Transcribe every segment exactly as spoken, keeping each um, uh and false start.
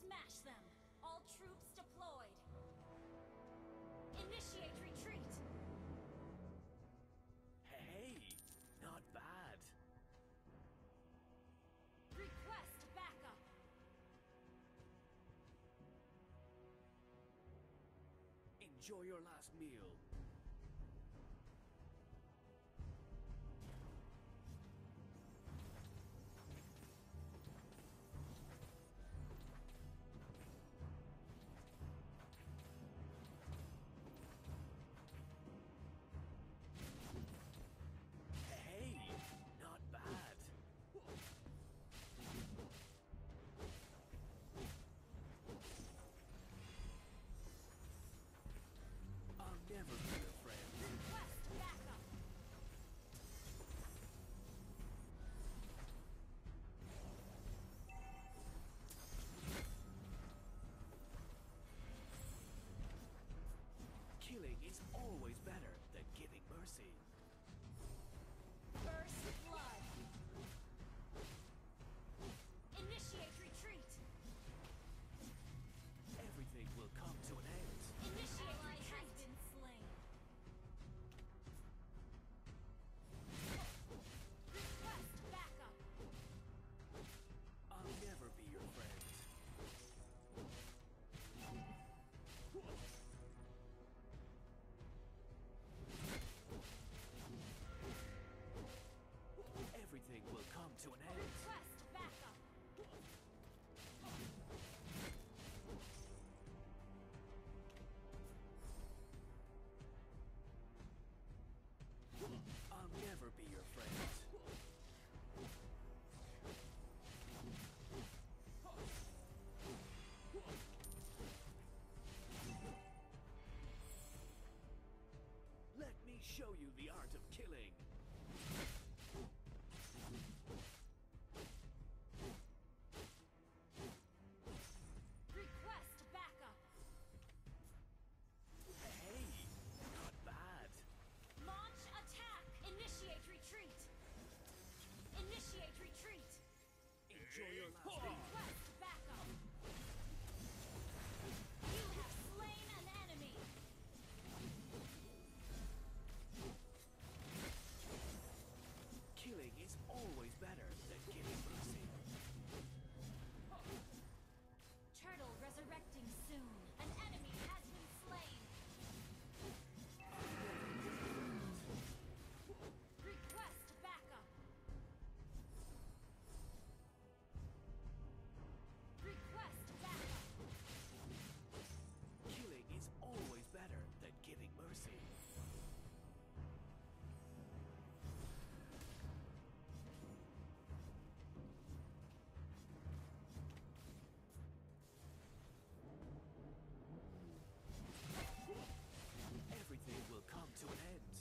Smash them! All troops deployed! Initiate retreat! Hey, not bad. Request backup! Enjoy your last meal. Hey, not bad. I'll never be your friend. Request backup! Killing is always better than giving mercy. First blood! Initiate retreat! Everything will come to an end. Initiate ally retreat! Has been slain. Request backup! I'll never be your friend. Everything will come to an end. Request backup! I'll never be your friend. Let me show you the art of killing. Request backup! Hey, not bad. Launch attack! Initiate retreat! Initiate retreat! Enjoy your last meal. Request backup! You have slain an enemy! Killing is always better than giving mercy. Turtle resurrecting soon. An enemy has been slain. Request backup. Request backup. Killing is always better than giving mercy. Everything will come to an end.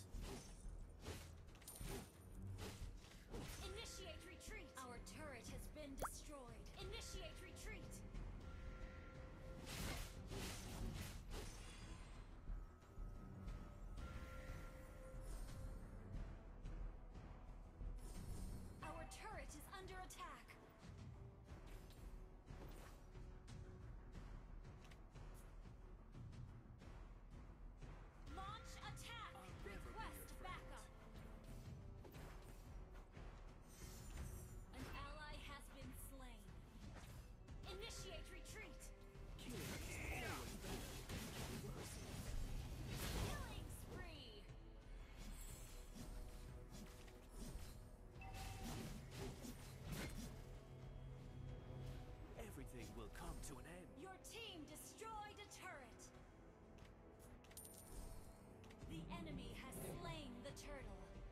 Initiate retreat. Our turret has been destroyed. Initiate retreat. Our turret is under attack. Launch attack! I'll never be your Request friend. backup! An ally has been slain. Initiate retreat! Killing is always better than giving mercy. Killing spree! Everything will come to an end. Your team destroyed a turret! The enemy has slain the turtle.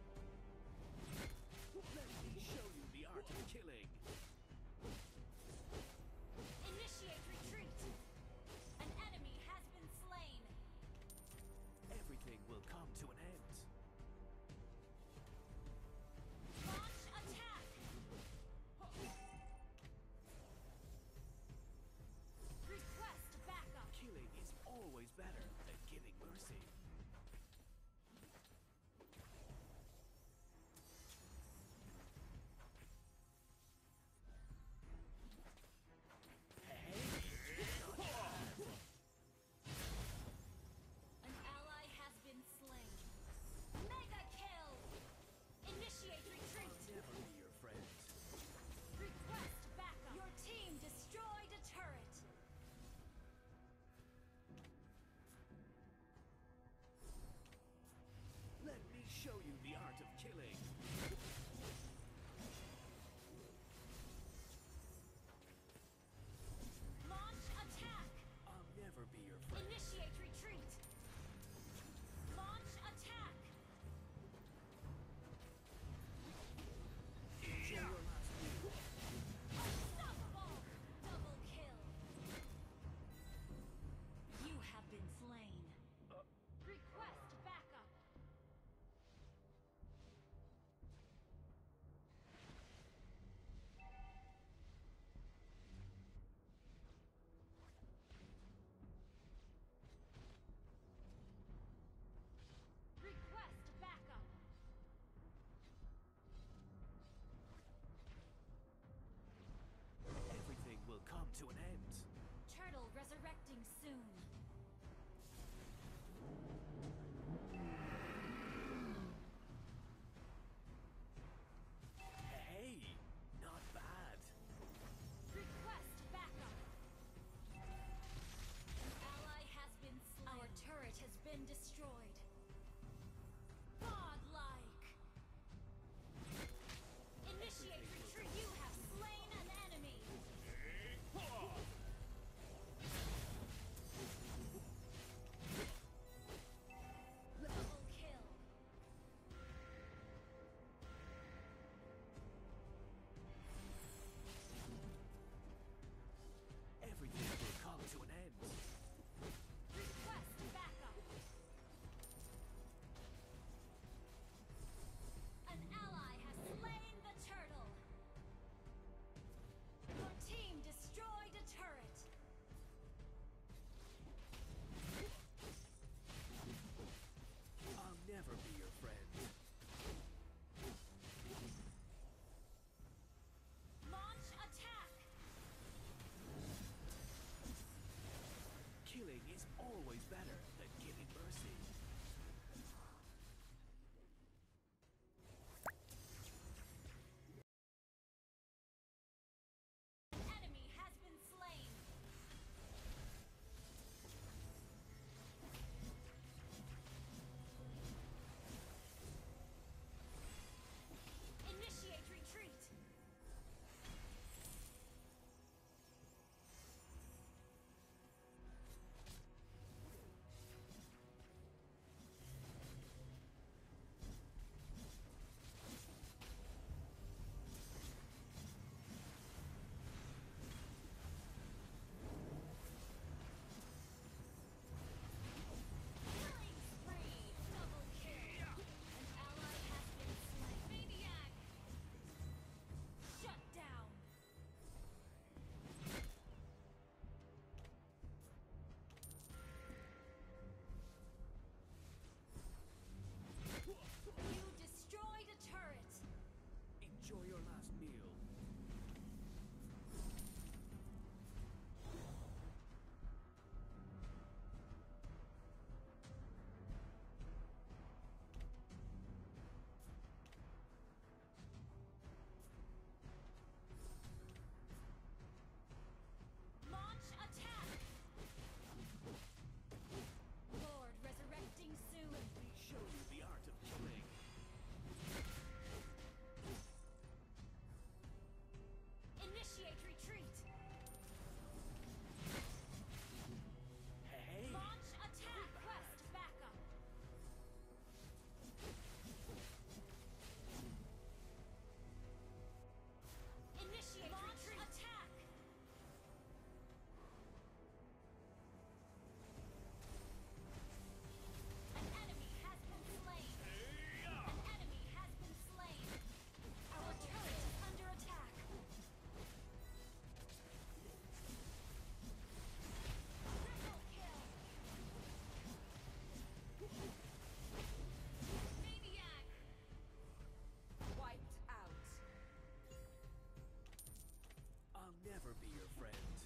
Let me show you the art of killing. Initiate retreat! An enemy has been slain. Everything will come to an end. Launch attack! Request backup! Killing is always better than giving mercy. resurrecting soon. Hey, not bad. Request backup. An ally has been slain. Our turret has been destroyed. Godlike. Initiate retreat. You have slain an enemy. Double kill. Everything will come to an end. Request backup. An ally has slain the turtle. Your team destroyed a turret. I'll never be your friend. Launch attack. Killing is always better than giving mercy. Enemy has been slain. Initiate retreat. Killing spree. Double kill. An ally has been slain. Maniac. Shut down. You destroyed a turret. Enjoy your last meal. Launch attack. Lord resurrecting soon. Let me show you the art of killing. Initiate retreat. Hey, Launch attack. Quest backup. Initiate launch retreat. Attack. An enemy has been slain. An enemy has been slain. Our turret is under attack. Triple kill. Maniac. Wiped out. I'll never be your friend.